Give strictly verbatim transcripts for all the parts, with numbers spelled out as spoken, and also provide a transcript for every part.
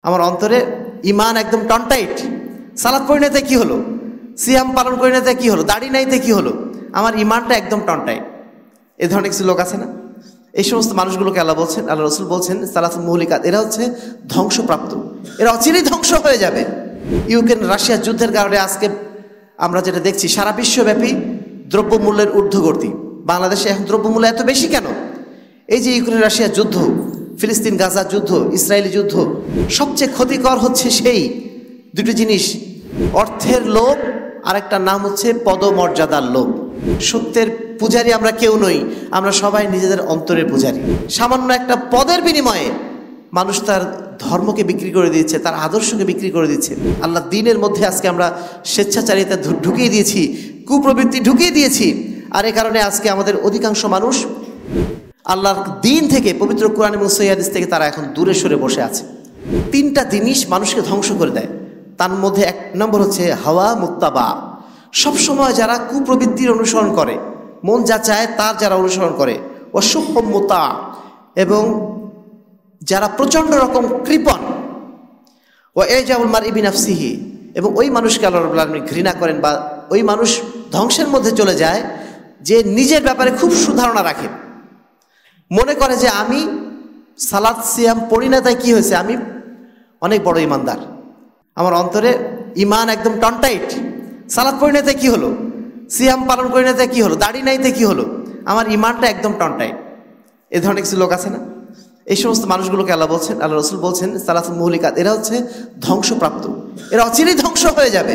আমার অন্তরে ইমান একদম টনটাইট। সালাত পড়ি নাতে কি হলো, সিয়াম পালন করি নাতে কি হলো, দাড়ি নাইতে কি হলো, আমার ইমানটা একদম টনটাইট। এ ধরনের কিছু লোক আছে না? এই সমস্ত মানুষগুলোকে আল্লাহ বলছেন, আল্লাহ রসুল বলছেন সালাতুল মুহলিকাত, এরা হচ্ছে ধ্বংসপ্রাপ্ত, এরা অচিরেই ধ্বংস হয়ে যাবে। ইউক্রেন রাশিয়ার যুদ্ধের কারণে আজকে আমরা যেটা দেখছি সারা বিশ্বব্যাপী দ্রব্যমূল্যের ঊর্ধ্বগতি। বাংলাদেশে এখন দ্রব্যমূল্য এত বেশি কেন? এই যে ইউক্রেন রাশিয়ার যুদ্ধ, ফিলিস্তিন গাজার যুদ্ধ, ইসরায়েলি যুদ্ধ, সবচেয়ে ক্ষতিকর হচ্ছে সেই দুটো জিনিস, অর্থের লোভ আর একটা নাম হচ্ছে পদমর্যাদার লোভ। সত্যের পূজারী আমরা কেউ নই, আমরা সবাই নিজেদের অন্তরের পূজারী। সামান্য একটা পদের বিনিময়ে মানুষ তার ধর্মকে বিক্রি করে দিচ্ছে, তার আদর্শকে বিক্রি করে দিচ্ছে। আল্লাহ দ্বীনের মধ্যে আজকে আমরা স্বেচ্ছাচারিতা ঢুকিয়ে দিয়েছি, কুপ্রবৃত্তি ঢুকিয়ে দিয়েছি। আর এ কারণে আজকে আমাদের অধিকাংশ মানুষ আল্লাহর দ্বীন থেকে, পবিত্র কোরআন এবং সহিহ হাদিস থেকে তারা এখন দূরে সরে বসে আছে। তিনটা জিনিস মানুষকে ধ্বংস করে দেয়। তার মধ্যে এক নম্বর হচ্ছে হাওয়া মুত্তাবা। সবসময় যারা কুপ্রবৃত্তির অনুসরণ করে, মন যা চায় তার যারা অনুসরণ করে, ও সুহম্মতা, এবং যারা প্রচণ্ড রকম কৃপণ, ও এজাউল মার ইবিনাফসিহি, এবং ওই মানুষকে আল্লাহ রাব্বুল আলামিন ঘৃণা করেন, বা ওই মানুষ ধ্বংসের মধ্যে চলে যায় যে নিজের ব্যাপারে খুব সুধারণা রাখে, মনে করে যে আমি সালাত সিয়াম পড়ি না তাই কি হয়েছে, আমি অনেক বড় ইমানদার, আমার অন্তরে ইমান একদম টনটাইট। সালাত পড়ি না তাই কি হলো, সিয়াম পালন করি না তাই কি হলো, দাড়ি নাইতে কি হলো, আমার ইমানটা একদম টনটাইট। এ ধরনের কিছু লোক আছে না? এই সমস্ত মানুষগুলোকে আল্লাহ বলছেন, আল্লাহ রসুল বলছেন সালাতুল মুহলিকাত, এরা হচ্ছে ধ্বংসপ্রাপ্ত, এরা অচিরেই ধ্বংস হয়ে যাবে।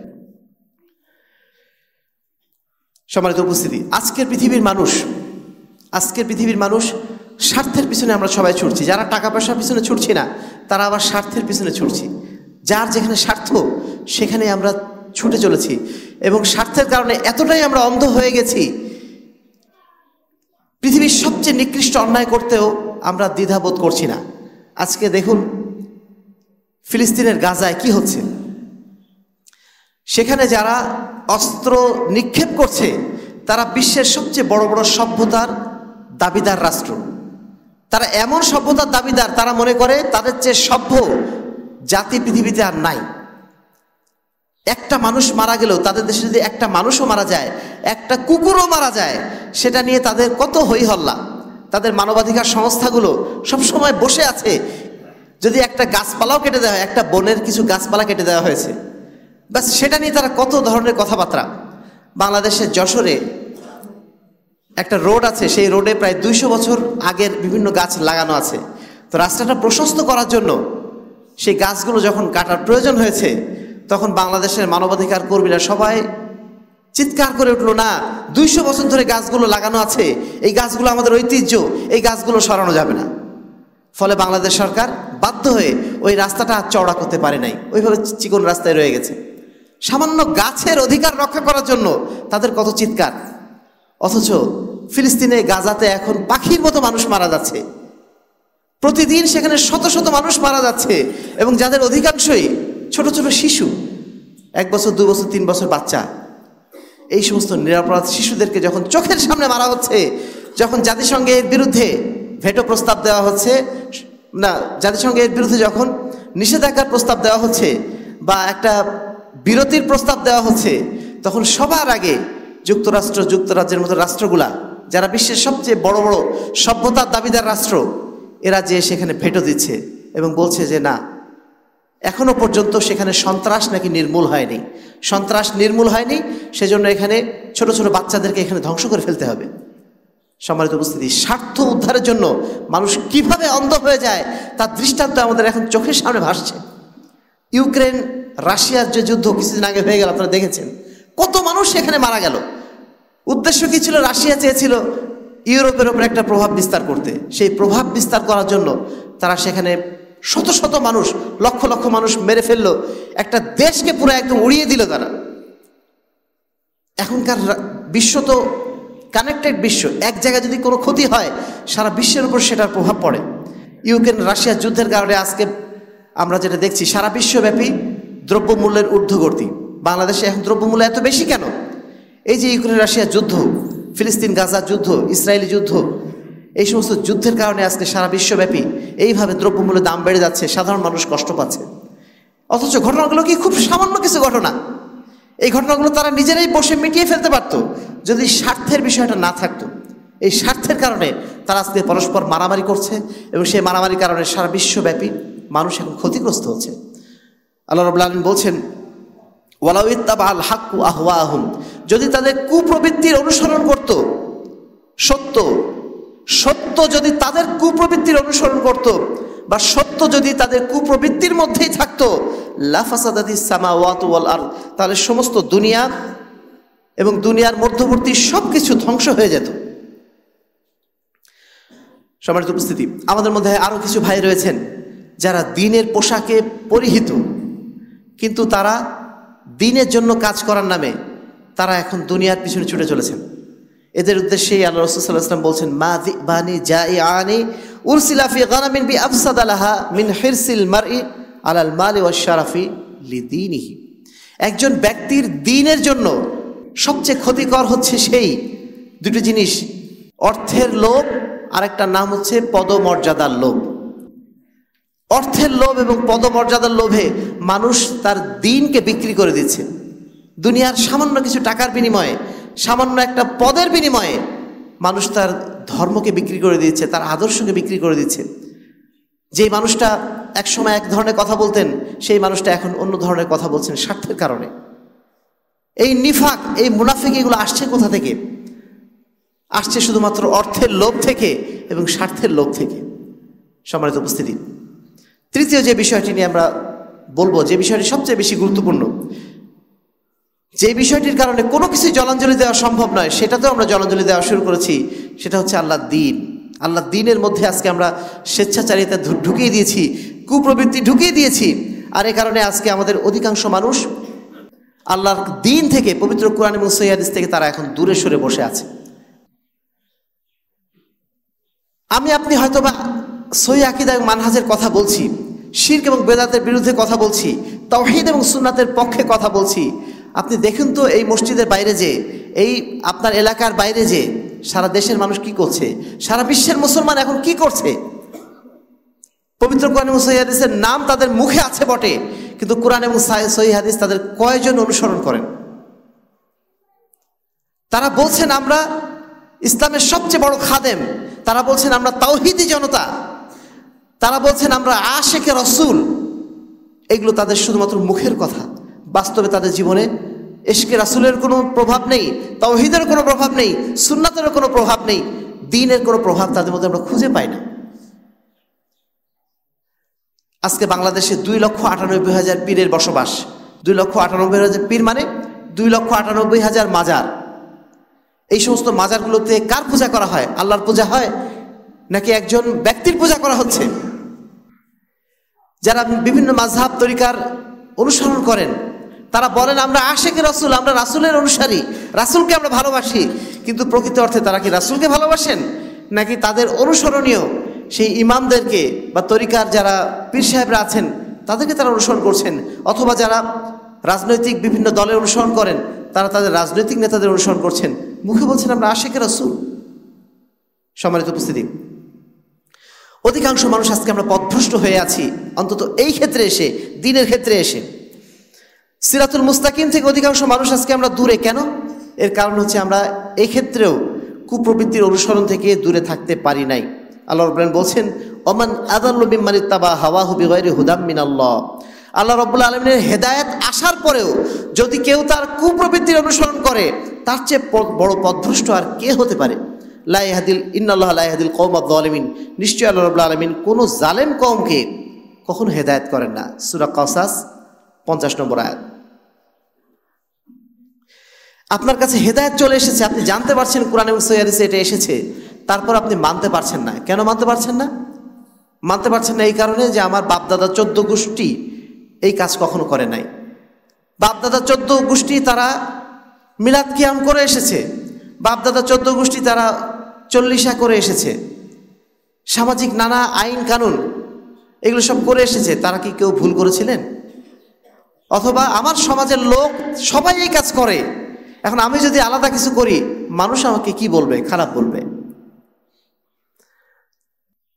সম্মানিত উপস্থিতি, আজকের পৃথিবীর মানুষ আজকের পৃথিবীর মানুষ স্বার্থের পিছনে আমরা সবাই ছুটছি। যারা টাকা পয়সার পিছনে ছুটছি না, তারা আবার স্বার্থের পিছনে ছুটছি। যার যেখানে স্বার্থ সেখানে আমরা ছুটে চলেছি, এবং স্বার্থের কারণে এতটাই আমরা অন্ধ হয়ে গেছি, পৃথিবীর সবচেয়ে নিকৃষ্ট অন্যায় করতেও আমরা দ্বিধাবোধ করছি না। আজকে দেখুন ফিলিস্তিনের গাজায় কি হচ্ছে। সেখানে যারা অস্ত্র নিক্ষেপ করছে তারা বিশ্বের সবচেয়ে বড় বড় সভ্যতার দাবিদার রাষ্ট্র। তারা এমন সভ্যতার দাবিদার, তারা মনে করে তাদের চেয়ে সভ্য জাতি পৃথিবীতে আর নাই। একটা মানুষ মারা গেলেও, তাদের দেশে যদি একটা মানুষও মারা যায়, একটা কুকুরও মারা যায়, সেটা নিয়ে তাদের কত হই হল্লা। তাদের মানবাধিকার সংস্থাগুলো সবসময় বসে আছে, যদি একটা গাছপালাও কেটে দেওয়া হয়, একটা বনের কিছু গাছপালা কেটে দেওয়া হয়েছে, ব্যাস সেটা নিয়ে তারা কত ধরনের কথাবার্তা। বাংলাদেশের যশোরে একটা রোড আছে, সেই রোডে প্রায় দুইশো বছর আগের বিভিন্ন গাছ লাগানো আছে। তো রাস্তাটা প্রশস্ত করার জন্য সেই গাছগুলো যখন কাটার প্রয়োজন হয়েছে, তখন বাংলাদেশের মানবাধিকার কর্মীরা সবাই চিৎকার করে উঠলো, না, দুইশো বছর ধরে গাছগুলো লাগানো আছে, এই গাছগুলো আমাদের ঐতিহ্য, এই গাছগুলো সরানো যাবে না। ফলে বাংলাদেশ সরকার বাধ্য হয়ে ওই রাস্তাটা চওড়া করতে পারে নাই, ওইভাবে চিকন রাস্তায় রয়ে গেছে। সামান্য গাছের অধিকার রক্ষা করার জন্য তাদের কত চিৎকার। অথচ ফিলিস্তিনে গাজাতে এখন পাখির মতো মানুষ মারা যাচ্ছে, প্রতিদিন সেখানে শত শত মানুষ মারা যাচ্ছে, এবং যাদের অধিকাংশই ছোট ছোট শিশু, এক বছর দু বছর তিন বছর বাচ্চা। এই সমস্ত নিরপরাধ শিশুদেরকে যখন চোখের সামনে মারা হচ্ছে, যখন জাতিসংঘের বিরুদ্ধে ভেটো প্রস্তাব দেওয়া হচ্ছে, না জাতিসংঘের বিরুদ্ধে যখন নিষেধাজ্ঞার প্রস্তাব দেওয়া হচ্ছে বা একটা বিরতির প্রস্তাব দেওয়া হচ্ছে, তখন সবার আগে যুক্তরাষ্ট্র, যুক্তরাজ্যের মতো রাষ্ট্রগুলা, যারা বিশ্বের সবচেয়ে বড় বড় সভ্যতার দাবিদার রাষ্ট্র, এরা যে সেখানে ভেটো দিচ্ছে এবং বলছে যে না, এখনো পর্যন্ত সেখানে সন্ত্রাস নাকি নির্মূল হয়নি, সন্ত্রাস নির্মূল হয়নি, সেজন্য এখানে ছোট ছোট বাচ্চাদেরকে এখানে ধ্বংস করে ফেলতে হবে। সম্মানিত উপস্থিতি, স্বার্থ উদ্ধারের জন্য মানুষ কিভাবে অন্ধ হয়ে যায় তার দৃষ্টান্ত আমাদের এখন চোখের সামনে ভাসছে। ইউক্রেন রাশিয়ার যে যুদ্ধ কিছুদিন আগে হয়ে গেল, আপনারা দেখেছেন কত মানুষ সেখানে মারা গেল। উদ্দেশ্য কি ছিল? রাশিয়া চেয়েছিল ইউরোপের ওপর একটা প্রভাব বিস্তার করতে। সেই প্রভাব বিস্তার করার জন্য তারা সেখানে শত শত মানুষ, লক্ষ লক্ষ মানুষ মেরে ফেললো, একটা দেশকে পুরো একদম উড়িয়ে দিল তারা। এখনকার বিশ্ব তো কানেক্টেড বিশ্ব, এক জায়গায় যদি কোনো ক্ষতি হয় সারা বিশ্বের উপর সেটার প্রভাব পড়ে। ইউক্রেন রাশিয়ার যুদ্ধের কারণে আজকে আমরা যেটা দেখছি সারা বিশ্বব্যাপী দ্রব্যমূল্যের ঊর্ধ্বগতি। বাংলাদেশে এখন দ্রব্যমূল্য এত বেশি কেন? এই যে ইউক্রেন রাশিয়ার যুদ্ধ, ফিলিস্তিন গাজার যুদ্ধ, ইসরায়েলি যুদ্ধ, এই সমস্ত যুদ্ধের কারণে আজকে সারা বিশ্বব্যাপী এইভাবে দ্রব্যমূল্যের দাম বেড়ে যাচ্ছে, সাধারণ মানুষ কষ্ট পাচ্ছে। অথচ ঘটনাগুলো কি খুব সামান্য কিছু ঘটনা। এই ঘটনাগুলো তারা নিজেরাই বসে মিটিয়ে ফেলতে পারত যদি স্বার্থের বিষয়টা না থাকতো। এই স্বার্থের কারণে তারা আজকে পরস্পর মারামারি করছে এবং সেই মারামারির কারণে সারা বিশ্বব্যাপী মানুষ এখন ক্ষতিগ্রস্ত হচ্ছে। আল্লাহ রাব্বুল আলামিন বলছেন, ওয়ালাউ ইত্তাবাআল হাক্কু আহওয়াহুম, যদি তাদের কুপ্রবৃত্তির অনুসরণ করত, সত্য সত্য যদি তাদের কুপ্রবৃত্তির অনুসরণ করত বা সত্য যদি তাদের কুপ্রবৃত্তির মধ্যেই থাকতো, লাফাসাদাতিস সামাওয়াতু ওয়াল আরদ, তাহলে সমস্ত দুনিয়া এবং দুনিয়ার মধ্যবর্তী সব কিছু ধ্বংস হয়ে যেত। সম্মানিত উপস্থিতি, আমাদের মধ্যে আরও কিছু ভাই রয়েছেন যারা দিনের পোশাকে পরিহিত, কিন্তু তারা দিনের জন্য কাজ করার নামে তারা এখন দুনিয়ার পিছনে ছুটে চলেছেন। এদের উদ্দেশ্যেই আল্লাহ রাসূল সাল্লাল্লাহু আলাইহি ওয়াসাল্লাম বলছেন, মা যিবানি জাইআনি উরসিলা ফি গানামিন বি আফসাদালাহা মিন হিরসিল মারই আলাল মালি ওয়াশ শারাফি লিদীনিহি। একজন ব্যক্তির দ্বীনের জন্য সবচেয়ে ক্ষতিকর হচ্ছে সেই দুটো জিনিস, অর্থের লোভ আর একটা নাম হচ্ছে পদমর্যাদার লোভ। অর্থের লোভ এবং পদমর্যাদার লোভে মানুষ তার দ্বীনকে বিক্রি করে দিচ্ছে। দুনিয়ার সামান্য কিছু টাকার বিনিময়ে, সামান্য একটা পদের বিনিময়ে মানুষ তার ধর্মকে বিক্রি করে দিচ্ছে, তার আদর্শকে বিক্রি করে দিচ্ছে। যেই মানুষটা একসময় এক ধরনের কথা বলতেন, সেই মানুষটা এখন অন্য ধরনের কথা বলছেন স্বার্থের কারণে। এই নিফাক, এই মুনাফিক, এগুলো আসছে কোথা থেকে? আসছে শুধুমাত্র অর্থের লোভ থেকে এবং স্বার্থের লোভ থেকে। সম্মানিত উপস্থিতি, তৃতীয় যে বিষয়টি নিয়ে আমরা বলবো, যে বিষয়টি সবচেয়ে বেশি গুরুত্বপূর্ণ, যে বিষয়টির কারণে কোনো কিছু জলাঞ্জলি দেওয়া সম্ভব নয়, সেটাতেও আমরা জলাঞ্জলি দেওয়া শুরু করেছি, সেটা হচ্ছে আল্লাহর দ্বীন। আল্লাহর দ্বীনের মধ্যে আজকে আমরা স্বেচ্ছাচারিতা ঢুকিয়ে দিয়েছি, কুপ্রবৃত্তি ঢুকিয়ে দিয়েছি। আর এ কারণে আজকে আমাদের অধিকাংশ মানুষ আল্লাহর দ্বীন থেকে, পবিত্র কোরআন এবং সহিহ হাদিস থেকে তারা এখন দূরে সরে বসে আছে। আমি আপনি হয়তোবা সহিহ আকীদা এবং মানহাজের কথা বলছি, শিরক এবং বেদাতের বিরুদ্ধে কথা বলছি, তাওহীদ এবং সুন্নাতের পক্ষে কথা বলছি। আপনি দেখুন তো এই মসজিদের বাইরে যে, এই আপনার এলাকার বাইরে যে সারা দেশের মানুষ কি করছে, সারা বিশ্বের মুসলমান এখন কি করছে। পবিত্র কোরআন এবং সহিহ হাদিসের নাম তাদের মুখে আছে বটে, কিন্তু কোরআন এবং সহিহ হাদিস তাদের কয়জন অনুসরণ করেন? তারা বলছেন আমরা ইসলামের সবচেয়ে বড় খাদেম, তারা বলছেন আমরা তাওহীদি জনতা, তারা বলছেন আমরা আশিকে রাসূল। এগুলো তাদের শুধুমাত্র মুখের কথা, বাস্তবে তাদের জীবনে ইশকে রাসূলের কোনো প্রভাব নেই, তাওহীদের কোনো প্রভাব নেই, সুন্নাতের কোনো প্রভাব নেই, দ্বীনের কোনো প্রভাব তাদের মধ্যে আমরা খুঁজে পাই না। আজকে বাংলাদেশে দুই লক্ষ আটানব্বই হাজার পীরের বসবাস। দুই লক্ষ আটানব্বই হাজার পীর মানে দুই লক্ষ আটানব্বই হাজার মাজার। এই সমস্ত মাজারগুলোতে কার পূজা করা হয়? আল্লাহর পূজা হয় নাকি একজন ব্যক্তির পূজা করা হচ্ছে? যারা বিভিন্ন মাযহাব তরিকার অনুসরণ করেন তারা বলেন আমরা আশিকে রাসূল, আমরা রাসূলের অনুসারী, রাসূলকে আমরা ভালোবাসি, কিন্তু প্রকৃত অর্থে তারা কি রাসূলকে ভালোবাসেন নাকি তাদের অনুসরণীয় সেই ইমামদেরকে বা তরিকার যারা পীর সাহেবরা আছেন তাদেরকে তারা অনুসরণ করছেন? অথবা যারা রাজনৈতিক বিভিন্ন দলের অনুসরণ করেন তারা তাদের রাজনৈতিক নেতাদের অনুসরণ করছেন, মুখে বলছেন আমরা আশিকে রাসূল। সম্মানিত উপস্থিতি, অধিকাংশ মানুষ আজকে আমরা পথভ্রষ্ট হয়ে আছি, অন্তত এই ক্ষেত্রে এসে, দ্বীনের ক্ষেত্রে এসে সিরাতুল মুস্তাকিম থেকে অধিকাংশ মানুষ আজকে আমরা দূরে। কেন? এর কারণ হচ্ছে আমরা এই ক্ষেত্রেও কুপ্রবৃত্তির অনুসরণ থেকে দূরে থাকতে পারি নাই। আল্লাহ রাব্বুল আলামিন বলছেন, ওমান আযাল্লু মিম্মান ইত্তাবা হাওয়াহু বিগাইরি হুদাম মিনাল্লাহ। আল্লাহ রাব্বুল আলামিনের হেদায়েত আসার পরেও যদি কেউ তার কুপ্রবৃত্তির অনুসরণ করে, তার চেয়ে বড় পথভ্রষ্ট আর কে হতে পারে? লা ইয়াহদিল ইন্নাল্লাহ লা ইয়াহদিল কওমায যালিমিন। নিশ্চয়ই আল্লাহ রাব্বুল আলামিন কোনো জালেম কওমকে কখনো হেদায়েত করেন না। সূরা কাসাস পঞ্চাশ নম্বর আয়াত। আপনার কাছে হেদায়েত চলে এসেছে, আপনি জানতে পারছেন কোরআন এবং সহিহ হাদিসে এটা এসেছে, তারপর আপনি মানতে পারছেন না। কেন মানতে পারছেন না? মানতে পারছেন না এই কারণে যে আমার বাপদাদা চোদ্দ গোষ্ঠী এই কাজ কখনো করে নাই। বাপদাদা চোদ্দ গোষ্ঠী তারা মিলাদ কিয়াম করে এসেছে, বাপদাদা চোদ্দ গোষ্ঠী তারা চল্লিশা করে এসেছে, সামাজিক নানা আইন কানুন এগুলো সব করে এসেছে। তারা কি কেউ ভুল করেছিলেন? অথবা আমার সমাজের লোক সবাই এই কাজ করে, এখন আমি যদি আলাদা কিছু করি মানুষ আমাকে কি বলবে? খারাপ বলবে।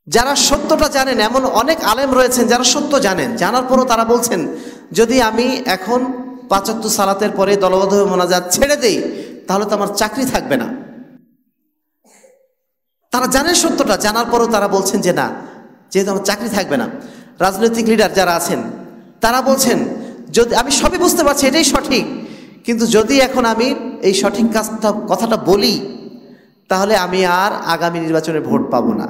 যারা সত্যটা জানেন, এমন অনেক আলেম রয়েছেন যারা সত্য জানেন, জানার পরও তারা বলছেন যদি আমি এখন পাঁচ ওয়াক্ত সালাতের পরে দলবদ্ধভাবে মোনাজাত ছেড়ে দেই তাহলে তো আমার চাকরি থাকবে না। তারা জানেন সত্যটা, জানার পরও তারা বলছেন যে না, যেহেতু আমার চাকরি থাকবে না। রাজনৈতিক লিডার যারা আছেন তারা বলছেন যদি আমি সবই বুঝতে পারছি এটাই সঠিক, কিন্তু যদি এখন আমি এই সঠিক কাজটা কথাটা বলি তাহলে আমি আর আগামী নির্বাচনে ভোট পাবো না।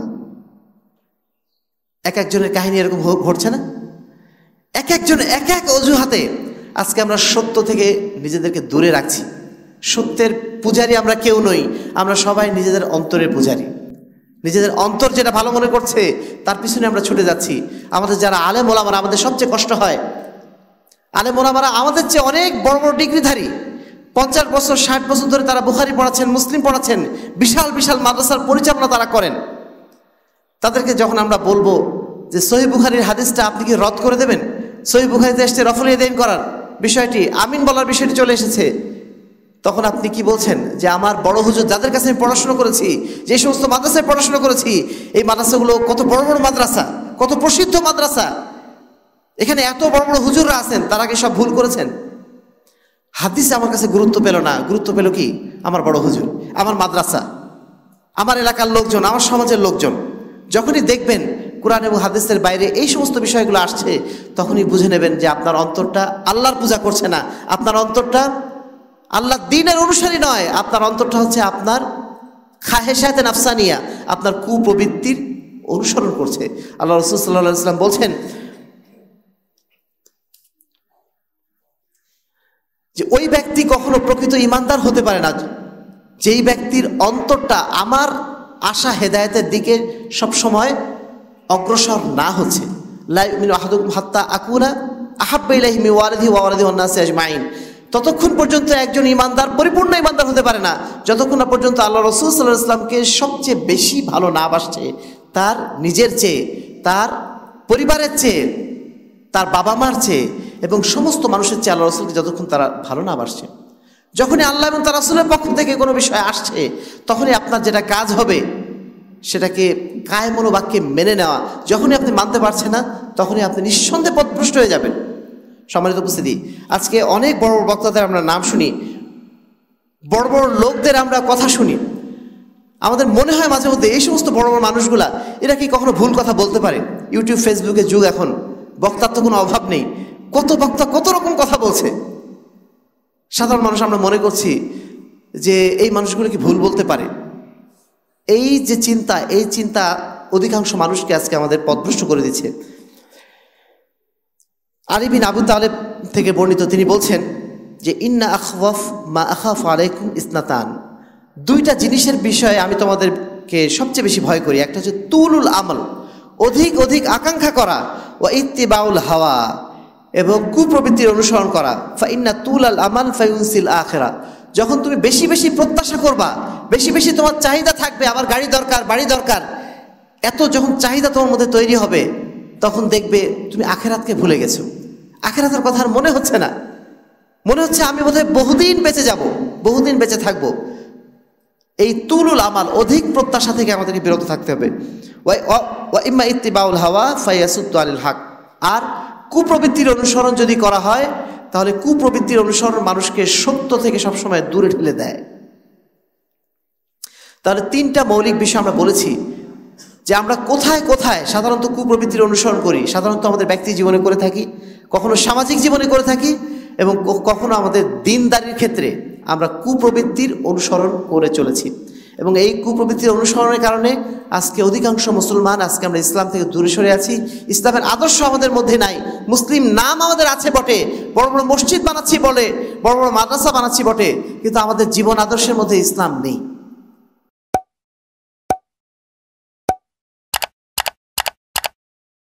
এক একজনের কাহিনী এরকম ঘটছে না? এক একজন এক এক অজুহাতে আজকে আমরা সত্য থেকে নিজেদেরকে দূরে রাখছি। সত্যের পূজারী আমরা কেউ নই, আমরা সবাই নিজেদের অন্তরের পূজারী। নিজেদের অন্তর যেটা ভালো মনে করছে তার পিছনে আমরা ছুটে যাচ্ছি। আমাদের যারা আলেম ওলামারা, আমাদের সবচেয়ে কষ্ট হয়, আলেম ওলামারা আমাদের চেয়ে অনেক বড় বড় ডিগ্রিধারী, পঞ্চাশ বছর ষাট বছর ধরে তারা বুখারী পড়াচ্ছেন, মুসলিম পড়াচ্ছেন, বিশাল বিশাল মাদ্রাসার পরিচালনা তারা করেন। তাদেরকে যখন আমরা বলবো যে সহিহ বুখারীর হাদিসটা আপনি কি রদ করে দেবেন, সহিহ বুখারীতে এসেছে রফুল ইয়াদাইন করার বিষয়টি, আমিন বলার বিষয়টি চলে এসেছে, তখন আপনি কি বলছেন যে আমার বড় হুজুর যাদের কাছে আমি পড়াশোনা করেছি, যে সমস্ত মাদ্রাসায় পড়াশোনা করেছি, এই মাদ্রাসাগুলো কত বড় বড় মাদ্রাসা, কত প্রসিদ্ধ মাদ্রাসা, এখানে এত বড় বড় হুজুররা আছেন, তারা কি সব ভুল করেছেন? হাদিস আমার কাছে গুরুত্ব পেল না, গুরুত্ব পেল কি আমার বড় হুজুর, আমার মাদ্রাসা, আমার এলাকার লোকজন, আমার সমাজের লোকজন। যখনই দেখবেন কোরআন এবং হাদিসের বাইরে এই সমস্ত বিষয়গুলো আসছে, তখনই বুঝে নেবেন যে আপনার অন্তরটা আল্লাহর পূজা করছে না, আপনার অন্তরটা আল্লাহ দ্বীনের অনুসারী নয়, আপনার অন্তরটা হচ্ছে আপনার খাহেশাতে নাফসানিয়া, আপনার কুপ্রবৃত্তির অনুসরণ করছে। আল্লাহ রাসূল সাল্লাল্লাহু আলাইহি ওয়াসাল্লাম বলছেন যে ওই ব্যক্তি কখনো প্রকৃত ইমানদার হতে পারে না যেই ব্যক্তির অন্তরটা আমার আশা হেদায়েতের দিকে সবসময় অগ্রসর না হচ্ছে। লা ইউমিনু আহাদুকুম হাত্তা আকুনা আহাব্বা ইলাইহি মিন ওয়ালিদিহি ওয়া ওয়ালিদিহি ওয়ান নাসি আজমাইন। ততক্ষণ পর্যন্ত একজন ইমানদার পরিপূর্ণ ইমানদার হতে পারে না যতক্ষণ না পর্যন্ত আল্লাহ রাসূল সাল্লাল্লাহু আলাইহি ওয়াসাল্লামকে সবচেয়ে বেশি ভালো না বাসছে, তার নিজের চেয়ে, তার পরিবারের চেয়ে, তার বাবা মার চেয়ে এবং সমস্ত মানুষের চেয়ে আল্লাহ রাসূলকে যতক্ষণ তারা ভালো না বাসছে। যখনই আল্লাহ এবং তার রাসূলের পক্ষ থেকে কোনো বিষয় আসছে, তখনই আপনার যেটা কাজ হবে সেটাকে কায় মনোবাক্যে মেনে নেওয়া। যখনই আপনি মানতে পারছেন না, তখনই আপনি নিঃসন্দেহে পথভ্রষ্ট হয়ে যাবেন। সম্মানিত উপস্থিতি, আজকে অনেক বড় বড় বক্তাদের আমরা নাম শুনি, বড় বড় লোকদের আমরা কথা শুনি, আমাদের মনে হয় মাঝে মধ্যে এই সমস্ত বড় বড় মানুষগুলা এরা কি কখনো ভুল কথা বলতে পারে? ইউটিউব ফেসবুকের যুগ এখন, বক্তার তো কোনো অভাব নেই, কত বক্তা কত রকম কথা বলছে। সাধারণ মানুষ আমরা মনে করছি যে এই মানুষগুলো কি ভুল বলতে পারে। এই যে চিন্তা, এই চিন্তা অধিকাংশ মানুষকে আজকে আমাদের পথভ্রষ্ট করে দিচ্ছে। আলী বিন আবু তালেব থেকে বর্ণিত, তিনি বলছেন যে ইন্না আখওয়াফ মা আখাফ আলাইকুম ইসনাতান, দুইটা জিনিসের বিষয়ে আমি তোমাদেরকে সবচেয়ে বেশি ভয় করি। একটা হচ্ছে তুলুল আমল, অধিক অধিক আকাঙ্ক্ষা করা, ওয়া ইত্তিবাউল হাওয়া, এবং কুপ্রবৃত্তির অনুসরণ করা। ফা ইন্না তুলাল আমাল ফায়ুনসিল আখিরা, যখন তুমি বেশি বেশি প্রত্যাশা করবা, বেশি বেশি তোমার চাহিদা থাকবে, আমার গাড়ি দরকার, বাড়ি দরকার, এত যখন চাহিদা তোমার মধ্যে তৈরি হবে, তখন দেখবে তুমি আখিরাতকে ভুলে গেছো। আখিরাতের কথা আর মনে হচ্ছে না, মনে হচ্ছে আমি বোধহয় বহুদিন বেঁচে যাব, বহুদিন বেঁচে থাকবো। এই তুলুল আমাল, অধিক প্রত্যাশা থেকে আমাদেরকে বিরত থাকতে হবে। ওয়া ইম্মা ইত্তিবাউল হাওয়া ফায়াসুদ্দু আনিল হক, আর কুপ্রবৃত্তির অনুসরণ যদি করা হয় তাহলে কুপ্রবৃত্তির অনুসরণ মানুষকে সত্য থেকে সবসময় দূরে ঠেলে দেয়। তাহলে তিনটা মৌলিক বিষয় আমরা বলেছি যে আমরা কোথায় কোথায় সাধারণত কুপ্রবৃত্তির অনুসরণ করি। সাধারণত আমাদের ব্যক্তি জীবনে করে থাকি, কখনো সামাজিক জীবনে করে থাকি, এবং কখনো আমাদের দিনদারির ক্ষেত্রে আমরা কুপ্রবৃত্তির অনুসরণ করে চলেছি। এবং এই কুপ্রবৃত্তির অনুসরণের কারণে আজকে অধিকাংশ মুসলমান, আজকে আমরা ইসলাম থেকে দূরে সরে আছি। ইসলামের আদর্শ আমাদের মধ্যে নাই। মুসলিম নাম আমাদের আছে বটে, বড় বড় মসজিদ বানাচ্ছি বলে, বড় বড় মাদ্রাসা বানাচ্ছি বটে, কিন্তু আমাদের জীবন আদর্শের মধ্যে ইসলাম নেই।